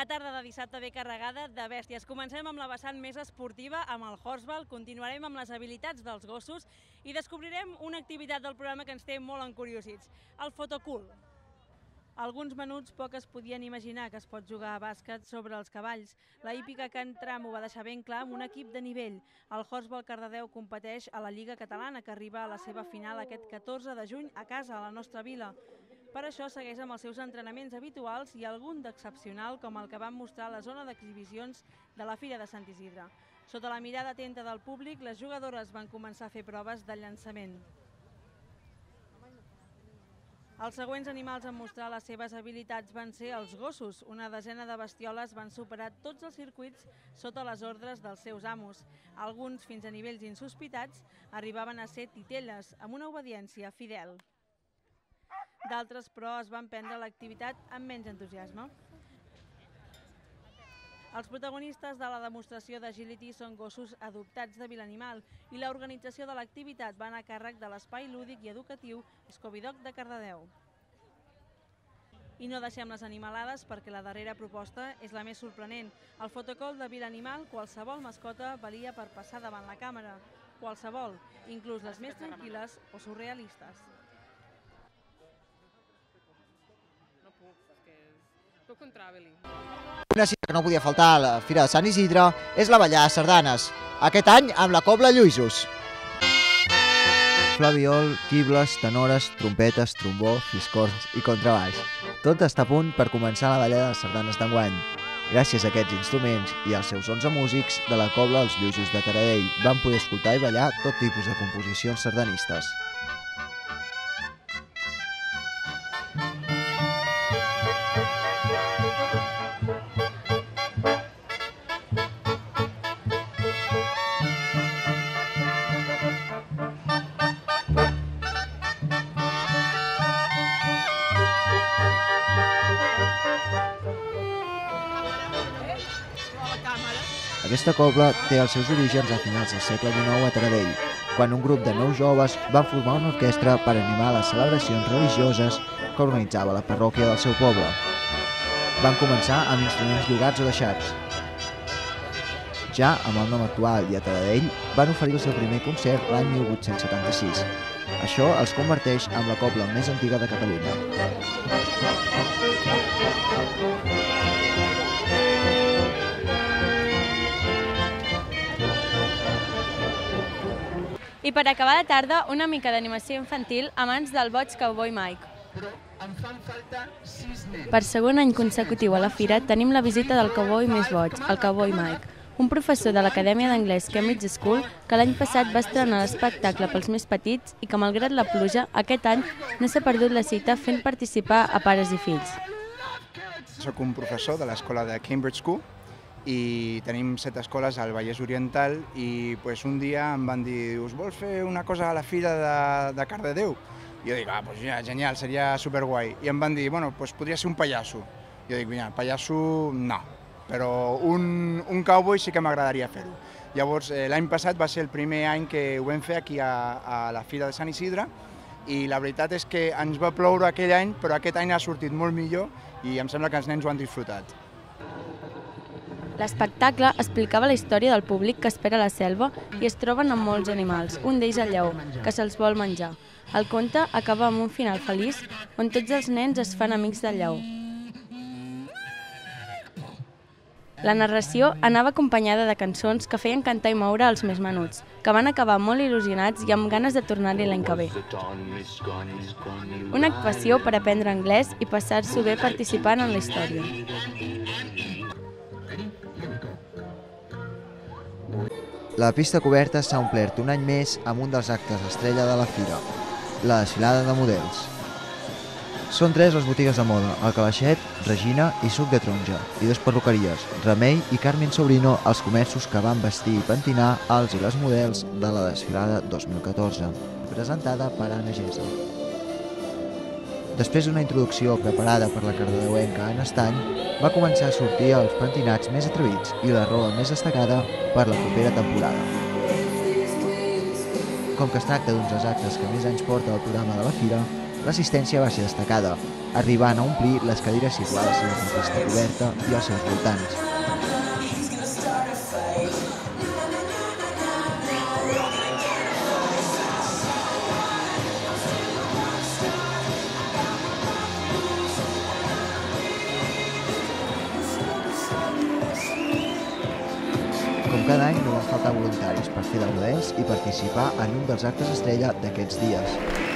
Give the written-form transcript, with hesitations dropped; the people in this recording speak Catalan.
tarda de dissabte ve carregada de bèsties. Comencem amb la vessant més esportiva, amb el Horseball, continuarem amb les habilitats dels gossos i descobrirem una activitat del programa que ens té molt encuriosits, el Fotocool. Alguns menuts poc es podien imaginar que es pot jugar a bàsquet sobre els cavalls. La hípica Can Tram ho va deixar ben clar amb un equip de nivell. El Horseball Cardedeu competeix a la Lliga Catalana, que arriba a la seva final aquest 14 de juny a casa, a la nostra vila. Per això segueix amb els seus entrenaments habituals i algun d'excepcional, com el que van mostrar a la zona d'exhibicions de la Fira de Sant Isidre. Sota la mirada atenta del públic, les jugadores van començar a fer proves de llançament. Els següents animals en mostrar les seves habilitats van ser els gossos. Una desena de bestioles van superar tots els circuits sota les ordres dels seus amos. Alguns, fins a nivells insospitats, arribaven a ser titelles, amb una obediència fidel. D'altres, però, es van prendre l'activitat amb menys entusiasme. Els protagonistes de la demostració d'agility són gossos adoptats de Vilanimal i l'organització de l'activitat va anar a càrrec de l'espai lúdic i educatiu Scooby-Dog de Cardedeu. I no deixem les animalades perquè la darrera proposta és la més sorprenent. Al Fotocool de Vilanimal, qualsevol mascota valia per passar davant la càmera. Qualsevol, inclús les més tranquil·les o surrealistes. Una cita que no podia faltar a la Fira de Sant Isidre és la ballada de sardanes, aquest any amb la Cobla Lluïsos. Flabiol, quibles, tenores, trompetes, trombó, fiscorns i contrabaix. Tot està a punt per començar la ballada de sardanes d'enguany. Gràcies a aquests instruments i als seus 11 músics de la Cobla Els Lluïsos de Taradell van poder escoltar i ballar tot tipus de composicions sardanistes. Aquesta cobla té els seus orígens a finals del segle XIX a Taradell, quan un grup de 9 joves van formar una orquestra per animar les celebracions religioses que organitzava la parròquia del seu poble. Van començar amb instruments llogats o deixats. Ja amb el nom actual i a Taradell van oferir el seu primer concert l'any 1876. Això els converteix en la cobla més antiga de Catalunya. I per acabar la tarda, una mica d'animació infantil a mans del boig Cowboy Mike. Però em fan falta 6 nens. Per segon any consecutiu a la fira tenim la visita del cowboy més boig, el Cowboy Mike, un professor de l'Acadèmia d'Anglès Cambridge School que l'any passat va estrenar l'espectacle pels més petits i que, malgrat la pluja, aquest any no s'ha perdut la cita fent participar a pares i fills. Soc un professor de l'escola de Cambridge School i tenim 7 escoles al Vallès Oriental i un dia em van dir us vols fer una cosa a la Fira de Cardedeu? I jo dic, genial, seria superguai. I em van dir, bueno, podria ser un pallasso. Jo dic, pallasso no, però un cowboy sí que m'agradaria fer-ho. Llavors, l'any passat va ser el primer any que ho vam fer aquí a la Fira de Sant Isidre i la veritat és que ens va ploure aquell any, però aquest any ha sortit molt millor i em sembla que els nens ho han disfrutat. L'espectacle explicava la història del públic que espera a la selva i es troben amb molts animals, un d'ells el lleó, que se'ls vol menjar. El conte acaba amb un final feliç on tots els nens es fan amics del lleó. La narració anava acompanyada de cançons que feien cantar i moure els més menuts, que van acabar molt il·lusionats i amb ganes de tornar-hi l'any que ve. Una actuació per aprendre anglès i passar-s'ho bé participant en la història. La pista coberta s'ha omplert un any més amb un dels actes estrella de la fira, la desfilada de models. Són 3 les botigues de moda, el Calaixet, Regina i Suc de Taronja, i 2 perruqueries, Remei i Carmen Sobrino, els comerços que van vestir i pentinar els i les models de la desfilada 2014, presentada per Anna Gesa. Després d'una introducció preparada per la cardedeuenca Anna Estany, va començar a sortir els pentinats més atrevits i la roba més destacada per la propera temporada. Com que es tracta d'uns dels actes que més anys porta el programa de la fira, L'assistència va ser destacada, arribant a omplir les cadires situades dins la pista coberta i als seus voltants. Com cada any no van faltar voluntaris per fer de models i participar en un dels actes estrella d'aquests dies.